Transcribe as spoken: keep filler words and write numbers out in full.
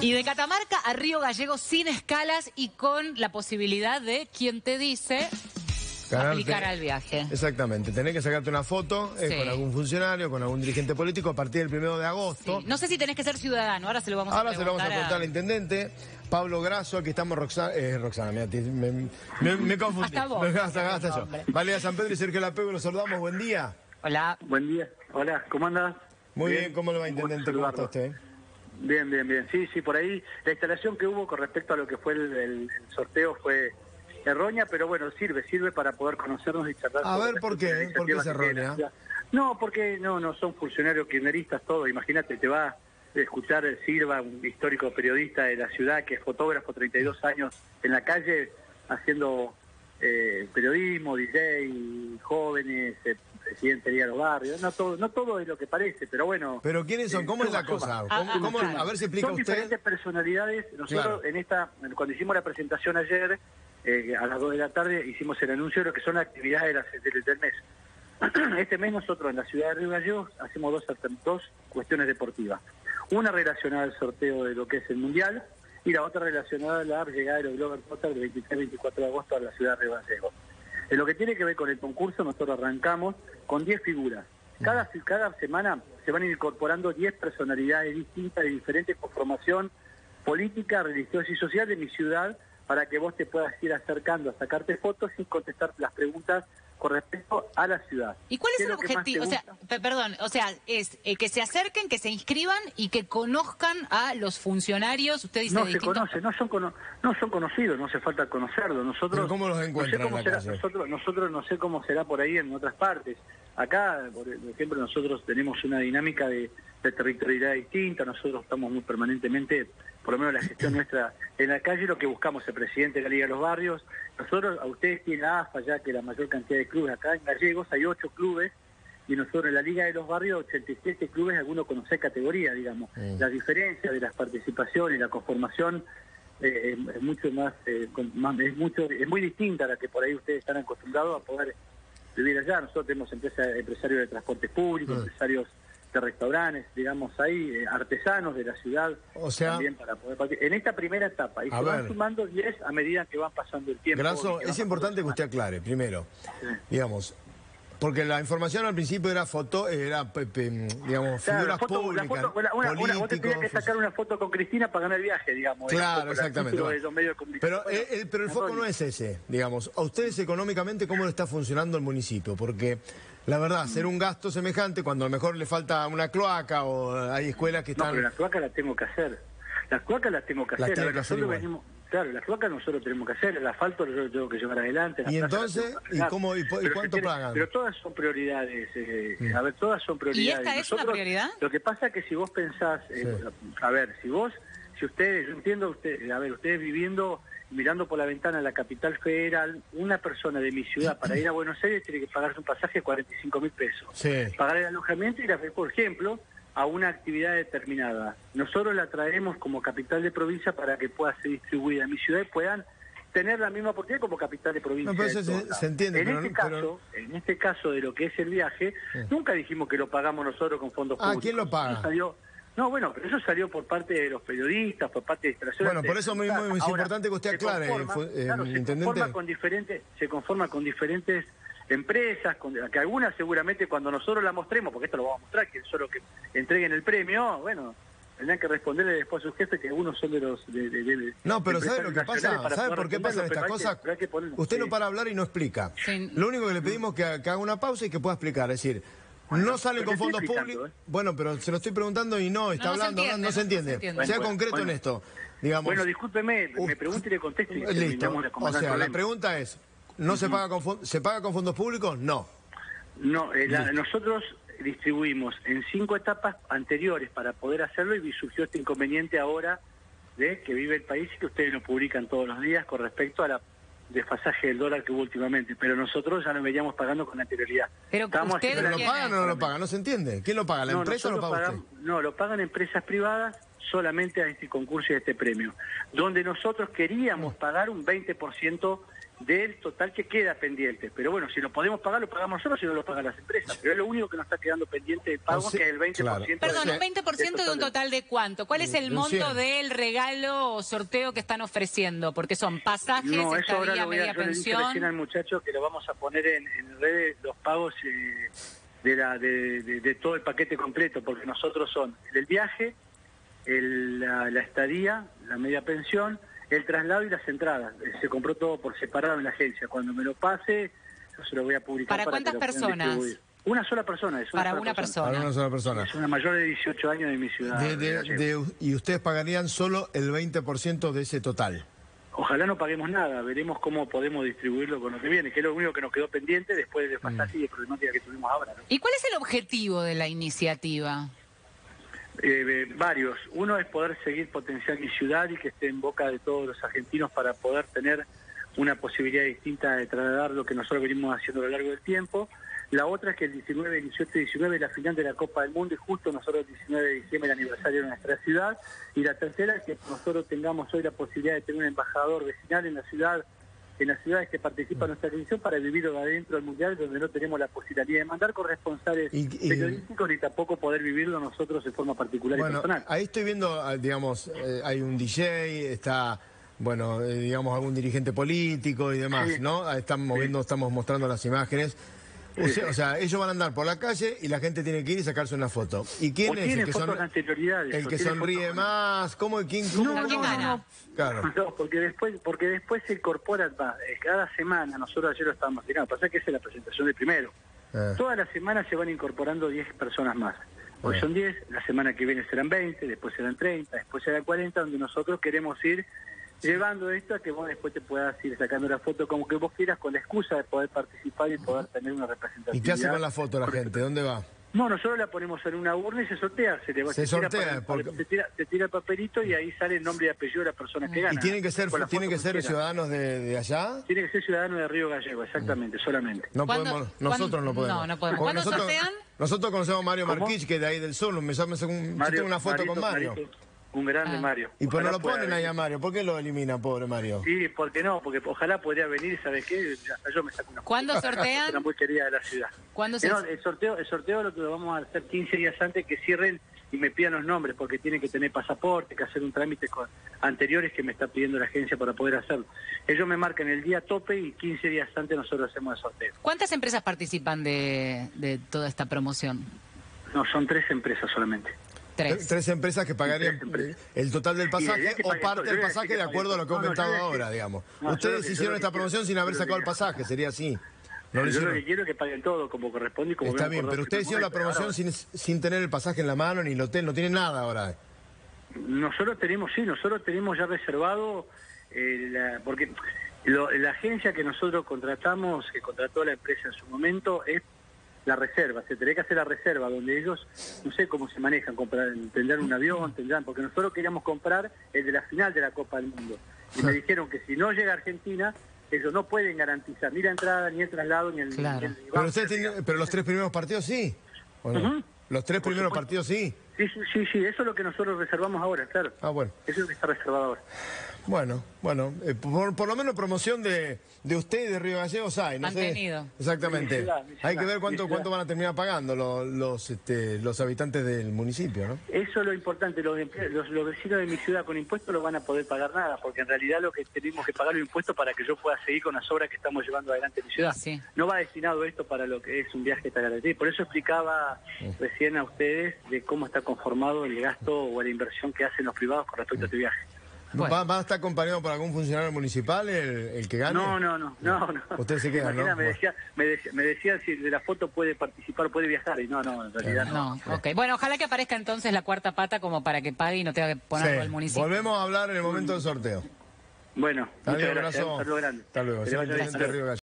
Y de Catamarca a Río Gallegos sin escalas y con la posibilidad de, quien te dice, Ganarte, aplicar al viaje. Exactamente, tenés que sacarte una foto eh, Sí. con algún funcionario, con algún dirigente político a partir del primero de agosto. Sí. No sé si tenés que ser ciudadano, ahora se lo vamos Ahora a se lo preguntar. vamos a preguntar a... al intendente Pablo Grasso. Aquí estamos Roxana, eh, Roxana, mira, te- me, me, me confundí. Hasta vos. hasta, hasta yo. Valeria San Pedro y Sergio Lapego, los saludamos, buen día. Hola. Buen día. Hola, ¿cómo andás? Muy bien, ¿cómo le va, intendente? ¿Cómo está usted? Bien, bien, bien. Sí, sí, por ahí la instalación que hubo con respecto a lo que fue el, el- el sorteo fue errónea, pero bueno, sirve, sirve para poder conocernos y charlar. A sobre ver, las ¿por qué? iniciativas ¿Por qué es que tiene la errónea? ciudad. No, porque no, no son funcionarios kirchneristas todos. Imagínate, te va a escuchar Silva, un histórico periodista de la ciudad que es fotógrafo, treinta y dos años en la calle haciendo eh, periodismo, D J, jóvenes, eh, presidente de los barrios. No todo, no todo es lo que parece, pero bueno. ¿Pero quiénes son? ¿Cómo eh, es la suma, cosa? suma. ¿Cómo, Ah, cómo- ah, a ver si explica Son usted. diferentes personalidades. Nosotros Claro. en esta, cuando hicimos la presentación ayer, eh, a las dos de la tarde, hicimos el anuncio de lo que son las actividades de las- del, del mes. Este mes nosotros en la ciudad de Río Gallegos hacemos dos, dos cuestiones deportivas. Una relacionada al sorteo de lo que es el Mundial y la otra relacionada a la llegada de los Glover Potter del veintitrés veinticuatro de agosto a la ciudad de Río Gallegos. En lo que tiene que ver con el concurso, nosotros arrancamos con diez figuras. Cada, cada semana se van incorporando diez personalidades distintas de diferentes conformación política, religiosa y social de mi ciudad, para que vos te puedas ir acercando a sacarte fotos y contestar las preguntas con respecto a la ciudad. ¿Y cuál es ¿Qué el lo que más te objetivo? O sea, gusta? pe- perdón, o sea, es eh, que se acerquen, que se inscriban y que conozcan a los funcionarios. Usted dice No de se distintos... conocen, no son cono- no son conocidos, no hace falta conocerlos. Nosotros, ¿Pero cómo los encuentran no sé cómo en la será, calle? Nosotros, nosotros no sé cómo será por ahí en otras partes. Acá, por ejemplo, nosotros tenemos una dinámica de, de territorialidad distinta. Nosotros estamos muy permanentemente, por lo menos la gestión nuestra en la calle, lo que buscamos es el presidente de la Liga de los Barrios. Nosotros, a ustedes tienen la A F A, ya que la mayor cantidad de clubes acá en Gallegos, hay ocho clubes, y nosotros en la Liga de los Barrios, ochenta y siete clubes, algunos con seis categorías, digamos. Mm. La diferencia de las participaciones y la conformación eh, es, es mucho más, eh, con- más- es mucho es muy distinta a la que por ahí ustedes están acostumbrados a poder vivir allá. Nosotros tenemos empresas, empresarios de transporte público, Mm. empresarios de restaurantes, digamos ahí, eh, artesanos de la ciudad, O sea, también para poder participar. En esta primera etapa, y A se van ver. sumando diez a medida que van pasando el tiempo. Grasso, y que es van importante que pasando usted aclare, primero, Sí. digamos, porque la información al principio era foto, era, pe- pe- digamos, Claro, figuras la foto, públicas, la foto, una, una, una- vos te tenías que políticos. sacar una foto con Cristina para ganar el viaje, digamos. era Claro, un poco el exactamente. artículo bueno. de los medios de comunicación. Pero, Bueno, el, el- pero el foco erróneo. no es ese, digamos. A ustedes económicamente, ¿cómo le está funcionando el municipio? Porque, la verdad, hacer un gasto semejante cuando a lo mejor le falta una cloaca o hay escuelas que No, están... pero las cloacas las tengo que hacer. Las cloacas las tengo que Las hacer. tiene A ver, que hacer nosotros igual. venimos- claro, las cloacas nosotros tenemos que hacer. El asfalto yo lo tengo que llevar adelante. las ¿Y plazas las entonces? tengo que ¿Y arreglar. cómo- y po- y Pero se cuánto tiene- pagan? Pero todas son prioridades. eh, Mm. A ver, todas son prioridades. esta es una prioridad? Lo que pasa es que si vos pensás... eh, A ver, si vos... Si ustedes... Yo entiendo, usted, a ver, ustedes viviendo... Mirando por la ventana de la capital federal, una persona de mi ciudad para ir a Buenos Aires tiene que pagarse un pasaje de cuarenta y cinco mil pesos. Sí. Pagar el alojamiento y ir, a- por ejemplo, a una actividad determinada. Nosotros la traemos como capital de provincia para que pueda ser distribuida en mi ciudad y puedan tener la misma oportunidad como capital de provincia. No, pero de eso todos se- lados. se entiende, En pero este no- caso, pero- en este caso de lo que es el viaje, nunca dijimos que lo pagamos nosotros con fondos Ah, públicos. ¿quién lo paga? Eso salió- no, bueno, pero eso salió por parte de los periodistas, por parte de instalaciones. Bueno, por eso mismo es Ahora, importante que usted se aclare, conforma- fu- eh, claro, se intendente. conforma con diferentes, se conforma con diferentes empresas, con, que algunas seguramente cuando nosotros la mostremos, porque esto lo vamos a mostrar, que solo que entreguen el premio, bueno, tendrán que responderle después a sus jefes que algunos son de los... De, de- de- No, pero de ¿sabe lo que empresarios pasa? nacionales para ¿Sabe poder por qué pasan responderlo? estas Pero hay que- cosas? pero hay que ponerlo, Usted no sí. para hablar y no explica. Sí. Lo único que le pedimos es que, que haga una pausa y que pueda explicar. Es decir, no salen pero con te fondos estoy públicos. explicando, ¿eh? Bueno, pero se lo estoy preguntando y no, está No, no se hablando, no- entiende, no, se no- no entiende. se entiende. Sea Bueno, concreto bueno. en esto. Digamos, Bueno, discúlpeme, Uf. me pregunte y le contesto y listo. terminamos de O acomodar el sea, la problema. pregunta es, ¿no se paga con fon- se paga con fondos públicos? No. No, eh, la- nosotros distribuimos en cinco etapas anteriores para poder hacerlo y surgió este inconveniente ahora de que vive el país y que ustedes lo publican todos los días con respecto a la desfasaje del dólar que hubo últimamente, pero nosotros ya lo veníamos pagando con anterioridad. Pero Estábamos ustedes haciendo ¿Pero lo ¿quién pagan es? o no lo pagan? No se entiende. ¿Quién lo paga? ¿La No, empresa o lo nosotros paga usted? pagamos- No, lo pagan empresas privadas solamente a este concurso y a este premio, donde nosotros queríamos pagar un veinte por ciento del total que queda pendiente. Pero bueno, si lo podemos pagar, lo pagamos nosotros, si no lo pagan las empresas. Pero es lo único que nos está quedando pendiente de pago, O sea, que es el veinte por ciento. claro. Perdón, del- un veinte por ciento de un total de cuánto. ¿Cuál es el De un monto cien. del regalo o sorteo que están ofreciendo? Porque son pasajes, No, eso ahora estadía, lo voy a, media yo le dije recién al pensión. muchacho que lo vamos a poner en, en redes los pagos eh, de, la, de, de- de todo el paquete completo, porque nosotros son el viaje, el, la, la estadía, la media pensión, el traslado y las entradas. Eh, Se compró todo por separado en la agencia. Cuando me lo pase, yo se lo voy a publicar. ¿Para cuántas que lo puedan personas? distribuir. Una sola persona. Es una Para sola una persona. Para una sola persona. Es una mayor de dieciocho años de mi ciudad. De- de- Gallego. de- y ustedes pagarían solo el veinte por ciento de ese total. Ojalá no paguemos nada, veremos cómo podemos distribuirlo con lo que viene, que es lo único que nos quedó pendiente después del pasaje y de problemática que tuvimos ahora, ¿no? ¿Y cuál es el objetivo de la iniciativa? Eh, eh, varios. Uno es poder seguir potenciando mi ciudad y que esté en boca de todos los argentinos para poder tener una posibilidad distinta de trasladar lo que nosotros venimos haciendo a lo largo del tiempo. La otra es que el diecinueve, dieciocho y diecinueve es la final de la Copa del Mundo y justo nosotros el diecinueve de diciembre el aniversario de nuestra ciudad. Y la tercera es que nosotros tengamos hoy la posibilidad de tener un embajador vecinal en la ciudad, en las ciudades que participan en nuestra televisión para vivirlo adentro del Mundial, donde no tenemos la posibilidad ni de mandar corresponsales Y- y- periodísticos ni tampoco poder vivirlo nosotros de forma particular y Bueno, personal. ahí estoy viendo, ah, digamos, eh, hay un D J, está, bueno, eh, digamos, algún dirigente político y demás, Sí. ¿no? Ahí estamos viendo, estamos mostrando las imágenes. O sea, o sea, ellos van a andar por la calle y la gente tiene que ir y sacarse una foto. ¿Y quién O es tiene el que, fotos son- de anterioridades, el o que tiene sonríe fotos- más? ¿Cómo, quién, cómo, No, ¿Quién no, gana? no, Claro. no, porque después, porque después se incorpora, va, eh, cada semana, nosotros ayer lo estábamos explicando, pasa que esa es la presentación del primero. Ah. Todas las semanas se van incorporando diez personas más. Hoy Ah. son diez, la semana que viene serán veinte, después serán treinta, después serán cuarenta, donde nosotros queremos ir llevando esto a que vos después te puedas ir sacando la foto como que vos quieras con la excusa de poder participar y poder tener una representación. ¿Y qué hace con la foto la gente? ¿Dónde va? No, nosotros la ponemos en una urna y se sortea. Se, le va, Se tira sortea, para- para- porque- se, tira, se tira el papelito y ahí sale el nombre y apellido de la persona que gana. ¿Y tienen que ser, Con la tienen que foto ser quiera. ciudadanos de, de allá? Tiene que ser ciudadano de Río Gallego, exactamente, solamente. No ¿Cuándo- podemos, cuándo- nosotros no podemos. no, no podemos. Porque ¿Cuándo nosotros, sortean? nosotros conocemos a Mario ¿Cómo? Marquich, que es de ahí del sur, me llama un, yo tengo una foto Marito, con Mario. Marito, un grande Ah. Mario. Y pues no Ojalá lo pueda ponen ahí venir. a Mario, ¿por qué lo eliminan, pobre Mario? Sí, ¿por qué no? Porque ojalá podría venir y ¿sabes qué? Hasta yo me saco una foto. ¿Cuándo Una sortean? muy querida de la ciudad. ¿Cuándo se- No, el sorteo, el sorteo lo que lo vamos a hacer quince días antes que cierren y me pidan los nombres, porque tienen que tener pasaporte, que hacer un trámite con anteriores que me está pidiendo la agencia para poder hacerlo. Ellos me marcan el día tope y quince días antes nosotros hacemos el sorteo. ¿Cuántas empresas participan de, de toda esta promoción? No, son tres empresas solamente. Tres. Tres empresas que pagarían Tres empresas. el total del Y la idea pasaje es que o paguen parte todo. Yo del voy a decir pasaje que de paguen acuerdo a lo que he todo. No, no, aumentado yo voy a decir- ahora, digamos. No, yo Ustedes lo que- yo hicieron lo esta que promoción quiero- sin haber yo lo sacado el que- pasaje, sería así. No lo Yo lo hicieron. que quiero es que paguen todo como corresponde y como Está habíamos bien, pero acordado ustedes hicieron la anteriormente. promoción Ahora, sin, sin tener el pasaje en la mano ni el hotel, no tienen nada ahora. Nosotros tenemos, sí, nosotros tenemos ya reservado, eh, la- porque lo- la agencia que nosotros contratamos, que contrató la empresa en su momento, es la reserva. Se tendría que hacer la reserva, donde ellos, no sé cómo se manejan, comprar, tendrán un avión, tendrán, porque nosotros queríamos comprar el de la final de la Copa del Mundo. Y me dijeron que si no llega a Argentina, ellos no pueden garantizar ni la entrada, ni el traslado, ni el... Claro. ni el- Pero, ustedes tienen- pero los tres primeros partidos sí. ¿o no? Ujú. Los tres Por primeros supuesto. partidos sí. Sí, sí, sí, sí, eso es lo que nosotros reservamos ahora, claro. Ah, bueno. Eso es lo que está reservado ahora. Bueno, bueno, eh, por, por lo menos promoción de, de usted y de Río Gallegos hay, no sé. Mantenido. Exactamente. Mi ciudad, mi ciudad, Hay que ver mi cuánto ciudad. cuánto van a terminar pagando los los, este, los habitantes del municipio, ¿no? Eso es lo importante, los, emple- los, los vecinos de mi ciudad con impuestos no van a poder pagar nada, porque en realidad lo que tenemos que pagar los impuestos para que yo pueda seguir con las obras que estamos llevando adelante en mi ciudad. Sí. No va destinado esto para lo que es un viaje esta garantía. Por eso explicaba recién a ustedes de cómo está conformado el gasto o la inversión que hacen los privados con respecto a este viaje. Bueno. ¿Va, va a estar acompañado por algún funcionario municipal el, el que gane? No, no, no, no, no. Ustedes se quedan, Imagina, ¿no? Me decía, me, decía, me decían si de la foto puede participar, puede viajar, y no, no, en realidad no. No, ok. Bueno, ojalá que aparezca entonces la cuarta pata como para que pague y no tenga que ponerlo Sí. al municipio. Volvemos a hablar en el momento del sorteo. Bueno, Hasta muchas luego, gracias. abrazo. Hasta luego, grande. Hasta luego. Que le Señor vaya bien. Intendente de Río Gallegos.